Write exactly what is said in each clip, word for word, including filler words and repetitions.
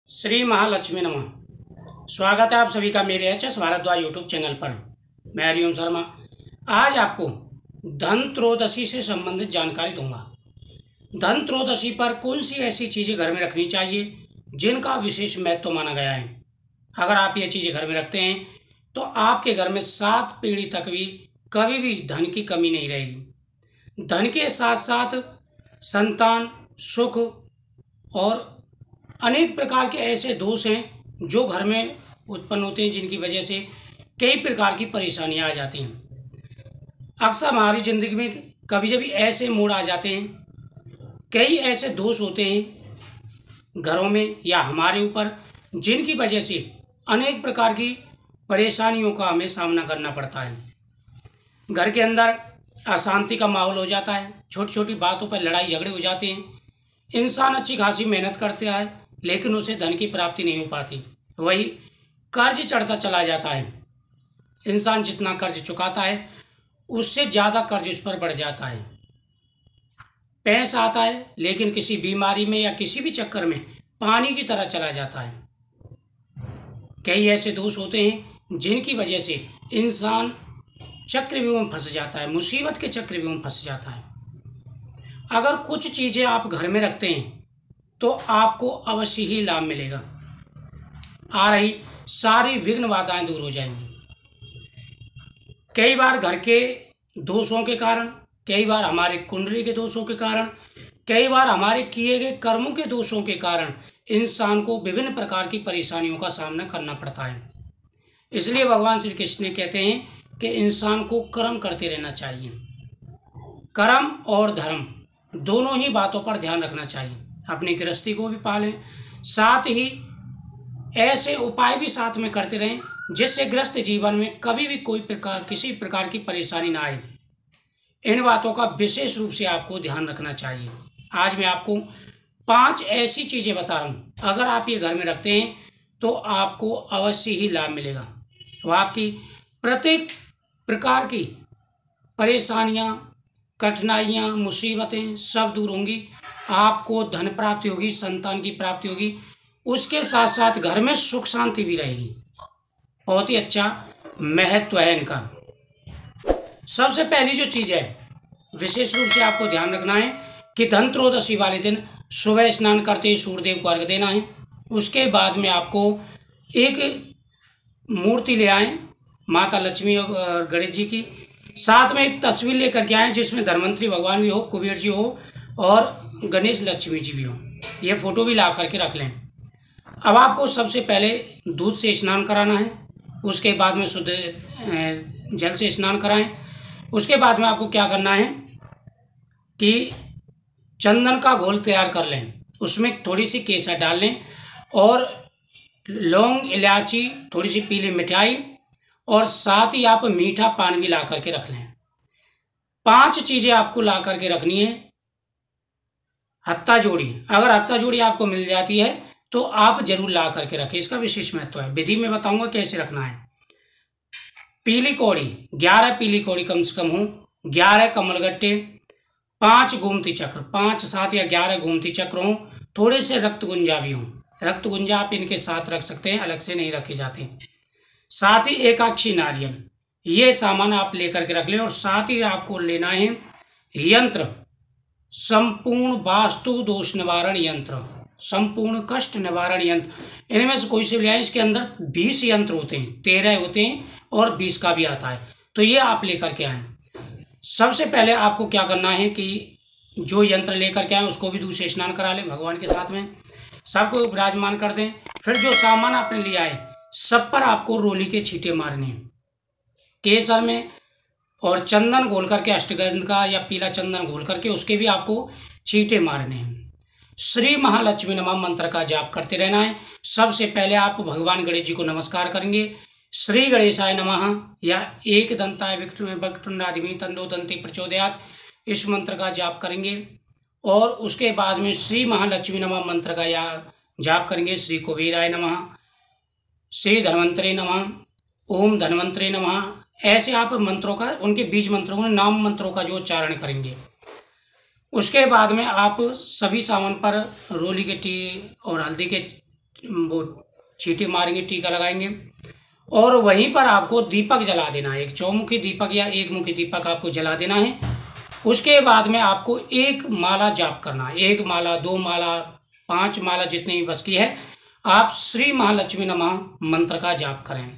श्री महालक्ष्मी नमः। स्वागत है आप सभी का मेरे H S Bhardwaj YouTube channel पर। मैं हरिओम शर्मा आज आपको धन त्रयोदशी से संबंधित जानकारी दूंगा। धन त्रयोदशी पर कौन सी ऐसी चीज़ें घर में रखनी चाहिए जिनका विशेष महत्व माना गया है। अगर आप ये चीज़ें घर में रखते हैं तो आपके घर में सात पीढ़ी तक भी कभी भी धन की कमी नहीं रहेगी। धन के साथ साथ संतान, सुख और अनेक प्रकार के ऐसे दोष हैं जो घर में उत्पन्न होते हैं, जिनकी वजह से कई प्रकार की परेशानियां आ जाती हैं। अक्सर हमारी ज़िंदगी में कभी कभी ऐसे मोड़ आ जाते हैं, कई ऐसे दोष होते हैं घरों में या हमारे ऊपर, जिनकी वजह से अनेक प्रकार की परेशानियों का हमें सामना करना पड़ता है। घर के अंदर अशांति का माहौल हो जाता है, छोटी छोटी बातों पर लड़ाई झगड़े हो जाते हैं। इंसान अच्छी खासी मेहनत करता है लेकिन उसे धन की प्राप्ति नहीं हो पाती, वही कर्ज चढ़ता चला जाता है। इंसान जितना कर्ज चुकाता है उससे ज़्यादा कर्ज उस पर बढ़ जाता है। पैसा आता है लेकिन किसी बीमारी में या किसी भी चक्कर में पानी की तरह चला जाता है। कई ऐसे दोष होते हैं जिनकी वजह से इंसान चक्रव्यूह में फंस जाता है, मुसीबत के चक्रव्यूह में फंस जाता है। अगर कुछ चीज़ें आप घर में रखते हैं तो आपको अवश्य ही लाभ मिलेगा। आ रही सारी विघ्न बाधाएं दूर हो जाएंगी। कई बार घर के दोषों के कारण, कई बार हमारे कुंडली के दोषों के कारण, कई बार हमारे किए गए कर्मों के दोषों के कारण इंसान को विभिन्न प्रकार की परेशानियों का सामना करना पड़ता है। इसलिए भगवान श्री कृष्ण कहते हैं कि इंसान को कर्म करते रहना चाहिए। कर्म और धर्म दोनों ही बातों पर ध्यान रखना चाहिए। अपनी गृहस्थी को भी पालें, साथ ही ऐसे उपाय भी साथ में करते रहें जिससे गृहस्थ जीवन में कभी भी कोई प्रकार किसी प्रकार की परेशानी ना आए। इन बातों का विशेष रूप से आपको ध्यान रखना चाहिए। आज मैं आपको पांच ऐसी चीज़ें बता रहा हूँ, अगर आप ये घर में रखते हैं तो आपको अवश्य ही लाभ मिलेगा। वह आपकी प्रत्येक प्रकार की परेशानियाँ, कठिनाइयाँ, मुसीबतें सब दूर होंगी। आपको धन प्राप्ति होगी, संतान की प्राप्ति होगी, उसके साथ साथ घर में सुख शांति भी रहेगी। बहुत ही अच्छा महत्व है इनका। सबसे पहली जो चीज़ है विशेष रूप से आपको ध्यान रखना है कि धन त्रयोदशी वाले दिन सुबह स्नान करते ही सूर्यदेव को अर्घ्य देना है। उसके बाद में आपको एक मूर्ति ले आएँ माता लक्ष्मी और गणेश जी की, साथ में एक तस्वीर लेकर के आएँ जिसमें धनवंतरी भगवान भी हो, कुबेर जी हो और गणेश लक्ष्मी जी भी हो। ये फोटो भी ला करके रख लें। अब आपको सबसे पहले दूध से स्नान कराना है, उसके बाद में शुद्ध जल से स्नान कराएं। उसके बाद में आपको क्या करना है कि चंदन का घोल तैयार कर लें, उसमें थोड़ी सी केसर डाल लें और लौंग, इलायची, थोड़ी सी पीली मिठाई और साथ ही आप मीठा पान भी ला करके रख लें। पांच चीज़ें आपको ला करके रखनी है। हत्ता जोड़ी, अगर हत्ता जोड़ी आपको मिल जाती है तो आप जरूर ला करके रखें, इसका विशेष महत्व है। विधि में बताऊंगा कैसे रखना है। पीली कौड़ी, ग्यारह पीली कौड़ी कम से कम हो, ग्यारह कमलगट्टे, पांच गोमती चक्र, पांच सात या ग्यारह गोमती चक्र हों, थोड़े से रक्त गुंजा भी हों। रक्त गुंजा आप इनके साथ रख सकते हैं, अलग से नहीं रखे जाते। साथ ही एकाक्षी नारियल, ये सामान आप लेकर के रख लें। और साथ ही आपको लेना है यंत्र, संपूर्ण वास्तु दोष निवारण यंत्र, संपूर्ण कष्ट निवारण यंत्र। इनमें से कोई से भी आए, इसके अंदर बीस यंत्र होते हैं, तेरह होते हैं और बीस का भी आता है, तो ये आप लेकर के आए। सबसे पहले आपको क्या करना है कि जो यंत्र लेकर के आए उसको भी दूध से स्नान करा लें भगवान के साथ में, सबको विराजमान कर दें। फिर जो सामान आपने लिया है सब पर आपको रोली के छींटे मारने हैं, केसर में, और चंदन घोल करके, अष्टगंध का या पीला चंदन घोल करके उसके भी आपको छींटे मारने हैं। श्री महालक्ष्मी नमः मंत्र का जाप करते रहना है। सबसे पहले आप भगवान गणेश जी को नमस्कार करेंगे, श्री गणेशाय नमः या एक दंताय वक्रतुंडाधीमहि तन्नो दन्ति प्रचोदयात्, इस मंत्र का जाप करेंगे। और उसके बाद में श्री महालक्ष्मी नमः मंत्र का या जाप करेंगे। श्री कुबेराय नमः, श्री धन्वंतरे नमः, ओम धन्वंतरे नमः। ऐसे आप मंत्रों का, उनके बीज मंत्रों, नाम मंत्रों का जो उच्चारण करेंगे। उसके बाद में आप सभी सामान पर रोली के टी और हल्दी के वो चीटी मारेंगे, टीका लगाएंगे और वहीं पर आपको दीपक जला देना है। एक चौमुखी दीपक या एक मुखी दीपक आपको जला देना है। उसके बाद में आपको एक माला जाप करना है। एक माला, दो माला, पांच माला, जितनी भी बस की है, आप श्री महालक्ष्मी नमः मंत्र का जाप करें।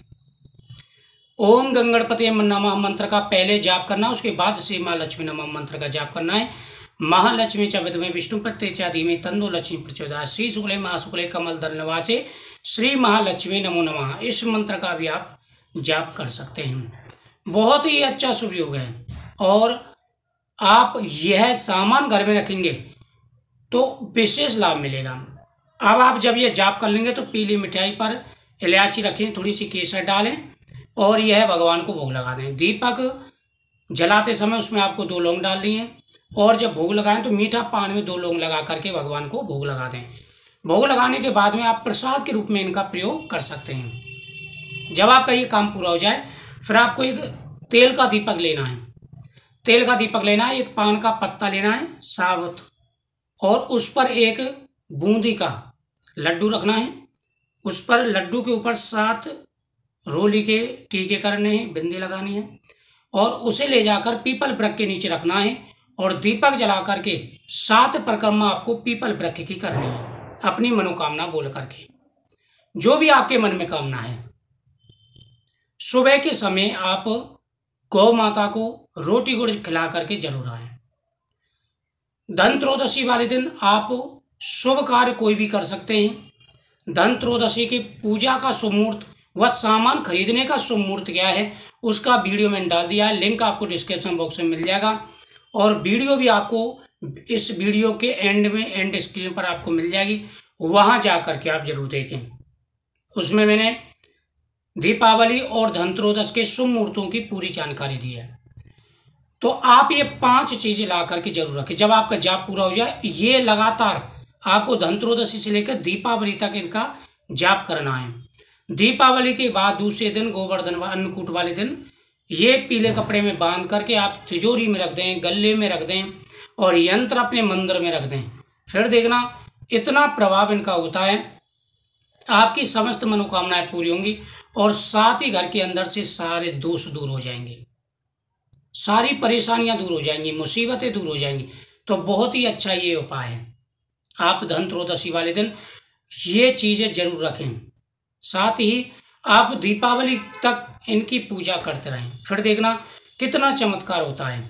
ओम गंगणपति नमः मंत्र का पहले जाप करना, उसके बाद श्री महालक्ष्मी नमः मंत्र का जाप करना है। महालक्ष्मी च विद्महे विष्णुपत्नी च धीमहि तन्नो लक्ष्मी प्रचोदयात्। श्री शुक्ले महाशुक्ले कमलदल निवासे श्री महालक्ष्मी नमो नमः, इस मंत्र का भी आप जाप कर सकते हैं। बहुत ही अच्छा शुभ योग है और आप यह सामान घर में रखेंगे तो विशेष लाभ मिलेगा। अब आप जब ये जाप कर लेंगे तो पीली मिठाई पर इलायची रखें, थोड़ी सी केसर डालें और यह भगवान को भोग लगा दें। दीपक जलाते समय उसमें आपको दो लौंग डाल दिए और जब भोग लगाएं तो मीठा पान में दो लौंग लगा करके भगवान को भोग लगा दें। भोग लगाने के बाद में आप प्रसाद के रूप में इनका प्रयोग कर सकते हैं। जब आपका ये काम पूरा हो जाए फिर आपको एक तेल का दीपक लेना है। तेल का दीपक लेना है, एक पान का पत्ता लेना है साबुत और उस पर एक बूंदी का लड्डू रखना है। उस पर लड्डू के ऊपर सात रोली के टीके करने हैं, बिंदी लगानी है और उसे ले जाकर पीपल वृक्ष के नीचे रखना है और दीपक जला करके सात परिक्रमा आपको पीपल वृक्ष की करनी है, अपनी मनोकामना बोल करके, जो भी आपके मन में कामना है। सुबह के समय आप गौ माता को रोटी गुड़ खिला करके जरूर आए। धन त्रयोदशी वाले दिन आप शुभ कार्य कोई भी कर सकते हैं। धन त्रयोदशी की पूजा का शुभ मुहूर्त व सामान खरीदने का शुभ मुहूर्त क्या है उसका वीडियो मैंने डाल दिया है, लिंक आपको डिस्क्रिप्शन बॉक्स में मिल जाएगा और वीडियो भी आपको इस वीडियो के एंड में एंड स्क्रीन पर आपको मिल जाएगी, वहां जा करके आप जरूर देखें। उसमें मैंने दीपावली और धनतेरस के शुभ मुहूर्तों की पूरी जानकारी दी है। तो आप ये पांच चीजें ला करके जरूर रखें। जब आपका जाप पूरा हो जाए, ये लगातार आपको धनतेरस से लेकर दीपावली तक इनका जाप करना है। दीपावली के बाद दूसरे दिन गोवर्धन व अन्नकूट वाले दिन ये पीले कपड़े में बांध करके आप तिजोरी में रख दें, गले में रख दें और यंत्र अपने मंदिर में रख दें। फिर देखना इतना प्रभाव इनका होता है, आपकी समस्त मनोकामनाएं पूरी होंगी और साथ ही घर के अंदर से सारे दोष दूर हो जाएंगे, सारी परेशानियां दूर हो जाएंगी, मुसीबतें दूर हो जाएंगी। तो बहुत ही अच्छा ये उपाय है। आप धनतेरस वाले दिन ये चीजें जरूर रखें, साथ ही आप दीपावली तक इनकी पूजा करते रहें। फिर देखना कितना चमत्कार होता है।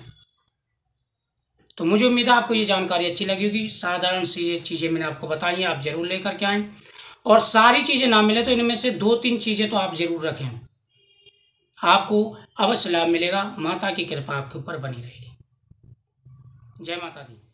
तो मुझे उम्मीद है आपको ये जानकारी अच्छी लगी होगी। साधारण सी ये चीज़ें मैंने आपको बताई हैं, आप जरूर लेकर के आएँ और सारी चीज़ें ना मिले तो इनमें से दो तीन चीज़ें तो आप जरूर रखें, आपको अवश्य लाभ मिलेगा। माता की कृपा आपके ऊपर बनी रहेगी। जय माता दी।